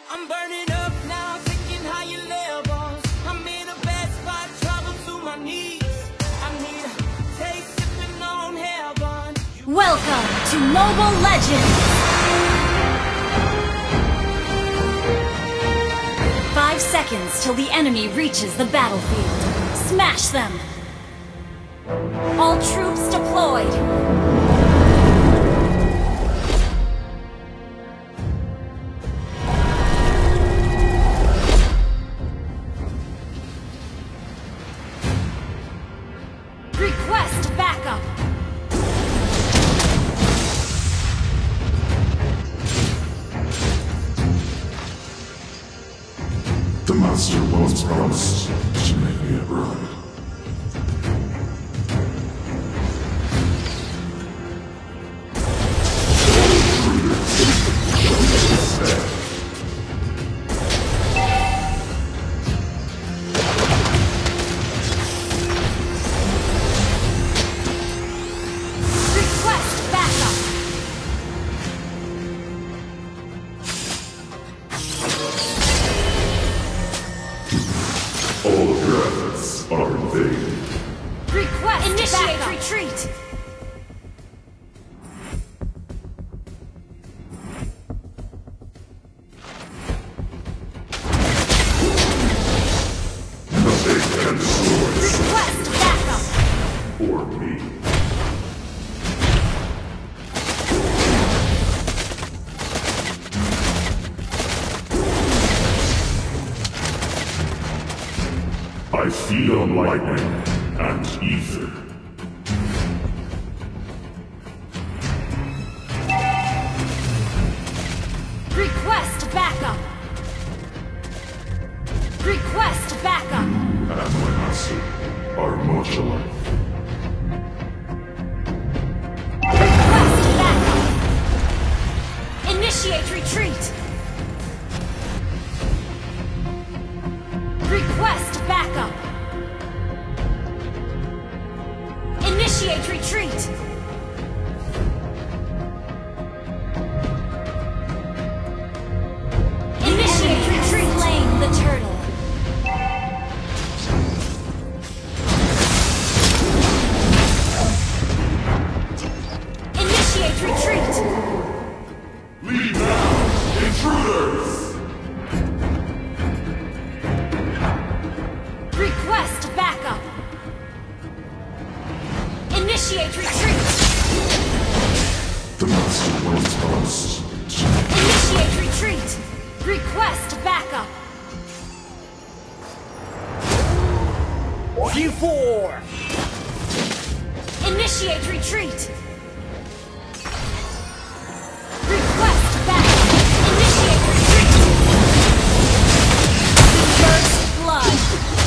I'm burning up now, taking higher levels. I'm in a bad spot, trouble to my knees. I need a taste, sipping on heaven. Welcome to Mobile Legends! 5 seconds till the enemy reaches the battlefield. Smash them! All troops deployed! Request backup! The master once promised to make me a bride. Request backup! All of your efforts are in vain. Request initiate retreat! Nothing can destroy this Request backup! or me. I feed on lightning and ether. Request backup! Request backup! And my master are much alike. Request backup! Initiate retreat! Request backup! Initiate retreat! Initiate retreat! Slaying the turtle! Initiate retreat! Lead now, intruders! Request backup! Initiate retreat! The master once promised to make Initiate retreat! Request backup! G4! Initiate retreat! Request backup! Initiate retreat! First blood!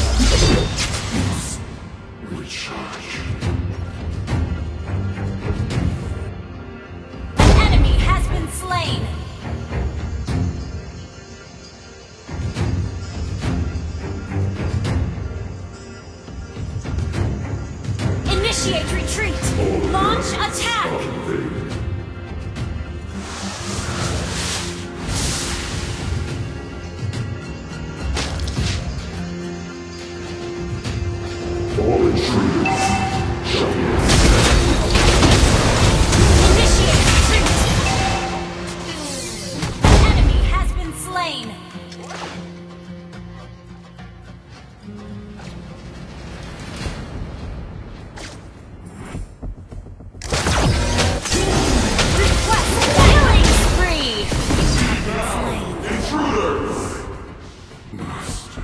recharge. An enemy has been slain! Initiate retreat! Launch attack! Are in vain. All intruders shall be Initiate retreat! An enemy has been slain! Request killing spree! Have been slain. intruders! Master.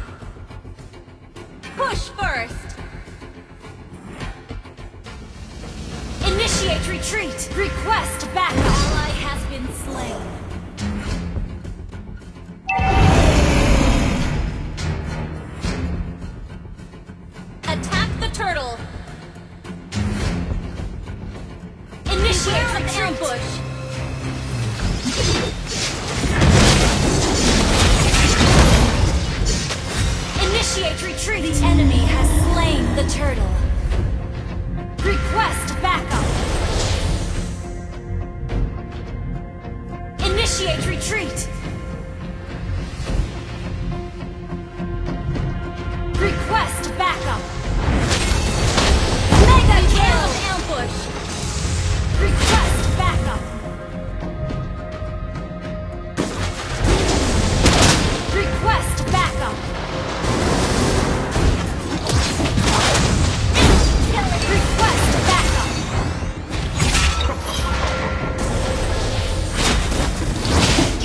Push first! Initiate retreat! Request backup! Ally has been slain. Attack the turtle! Initiate retreat! Ambush! Initiate retreat! The enemy has slain the turtle. Request backup! Initiate retreat!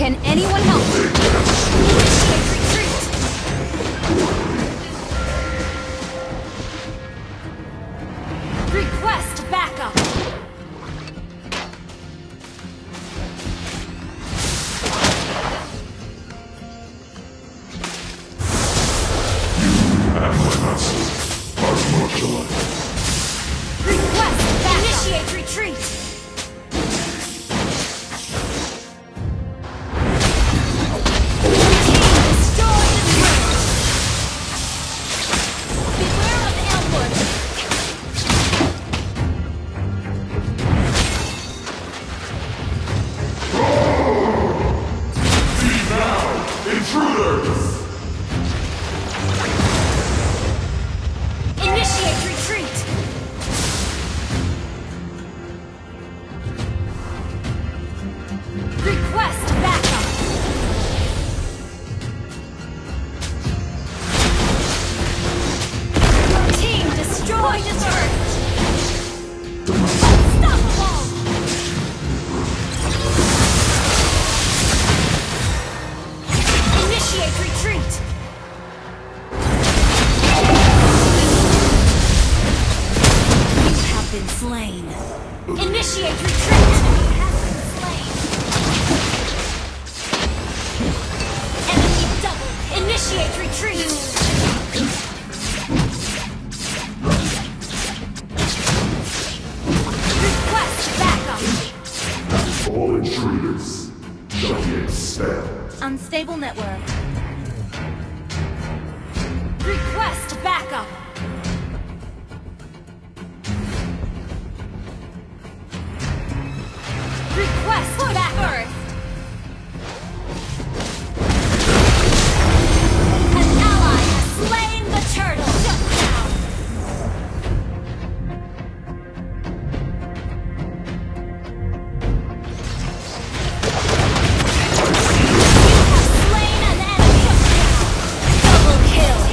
Can anyone help me? Initiate retreat! Request backup! Request backup! Initiate retreat! Initiate retreat! Request backup! Team destroy the turret! Unstoppable! Initiate retreat! Been slain. Initiate retreat! Enemy has been slain. Enemy double. Initiate retreat! Request backup! All intruders shall be expelled. Unstable network. Request backup! Request back Earth! An ally has slain the turtle! Shut down! You have slain an enemy! Double kill!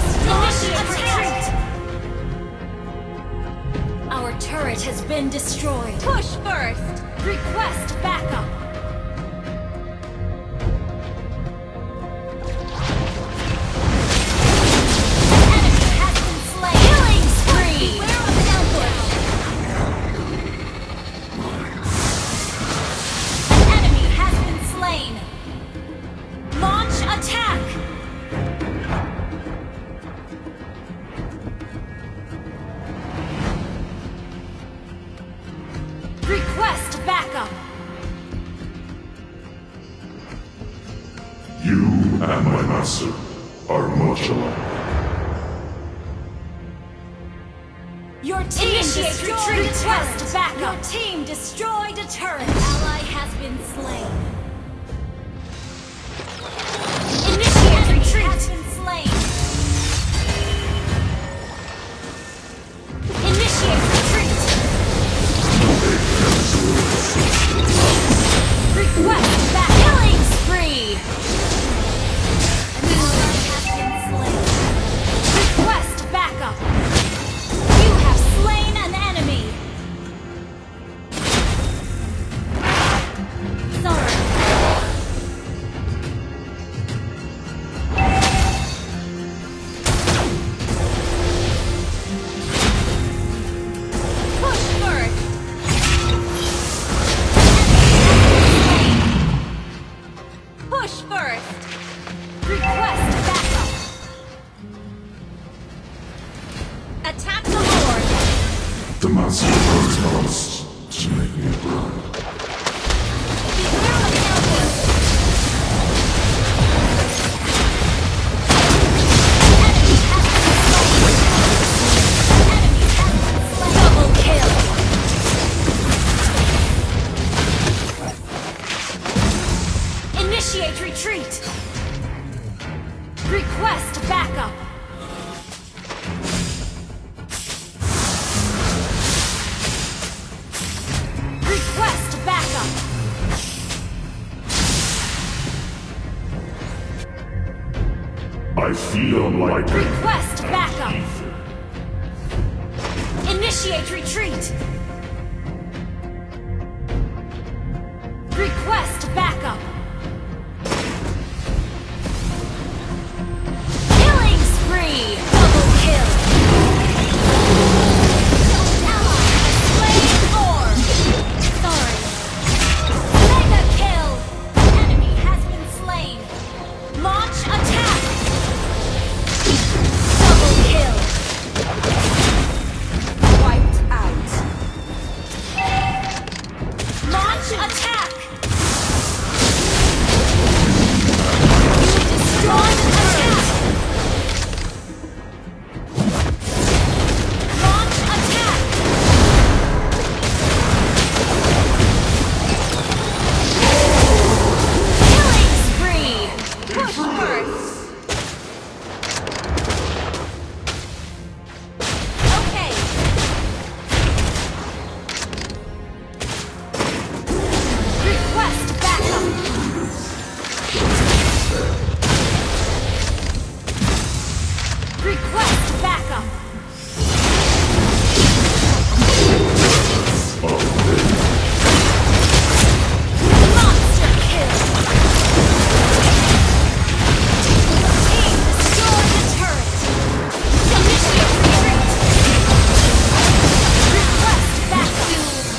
Initiate retreat! Our turret has been destroyed. Push first! Request backup! An enemy has been slain! Killing spree! Beware of ambush! An enemy has been slain! Launch attack! Request backup! You and my master are much alike. Your team destroyed request backup! Your team destroyed a turret! An ally has been slain. Initiate retreat! Has been slain. Initiate retreat! Request back! Killing spree! An ally has been slain. Request backup! You have slain an enemy! Sorry. Push first! Push first! Request backup! Attack the Lord! The master works most to make me burn. Beware of ambush! Enemy has been slain! Enemy has been slain! Double kill! Initiate retreat! Request backup! Request backup! I feel like Request backup! Initiate retreat! Request backup! Launch attack! Destroy the attack! Launch attack! Killing spree! Push first! Okay. Request backup! Request backup! Monster kill! Team destroy the turret! Initiate retreat! Request backup!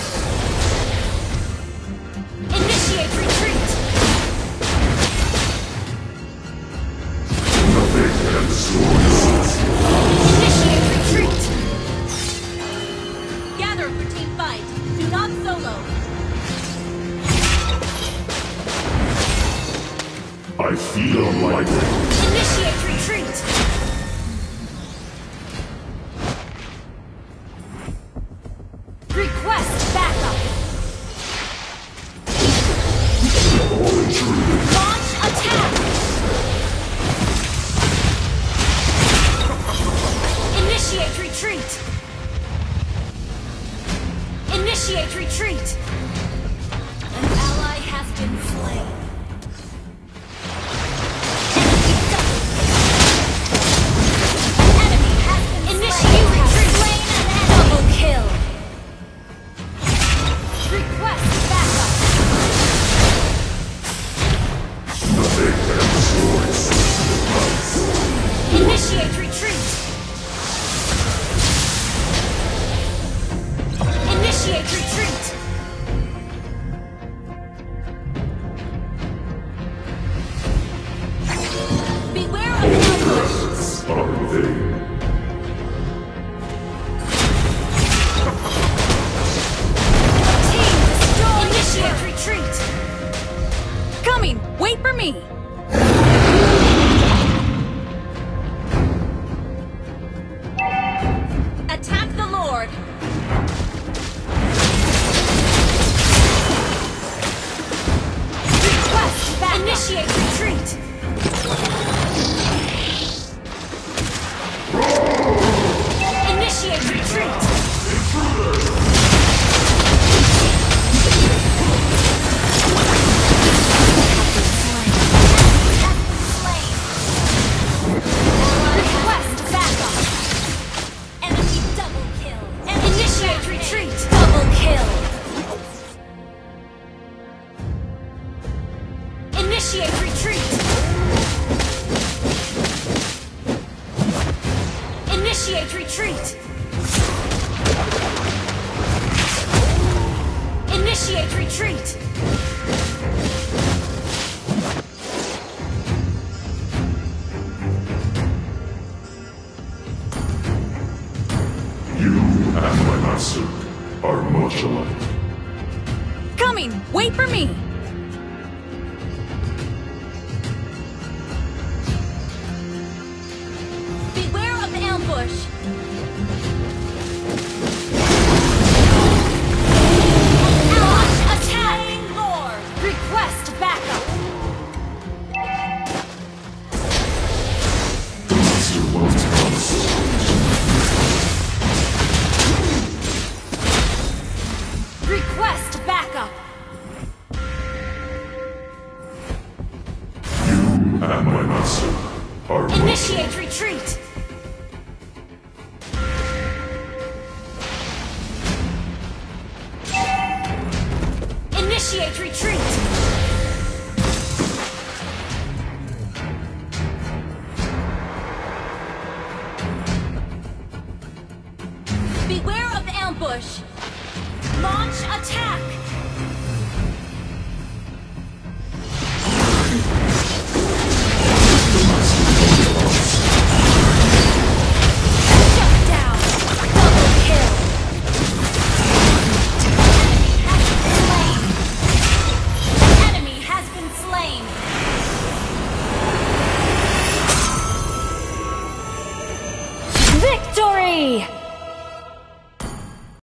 Initiate retreat! Nothing can destroy us. Initiate retreat! Gather for team fight. Do not solo. I feel lightning. Initiate retreat! Request backup! Launch attack! Initiate retreat! Initiate retreat! An ally has been slain. Enemy has been Initiate retreat! Slain an enemy! Double kill! Request backup! Nothing can destroy us. Initiate retreat! Initiate retreat! Beware of ambush. Are they? Team destroy! Initiate retreat! Coming. Wait for me. Attack the Lord. Request back! Initiate retreat! Initiate retreat! Request backup! Enemy double kill. Initiate retreat! Double kill! Initiate retreat! Initiate retreat! Initiate retreat! You and my master are much alike. Coming. Wait for me. Beware of ambush. Launch attack! Lord! Request backup! The master was promised. Request backup! You and my master are much Initiate retreat! Initiate retreat! Beware of ambush. Launch attack! Shut down! Double kill! Enemy has been slain! Victory!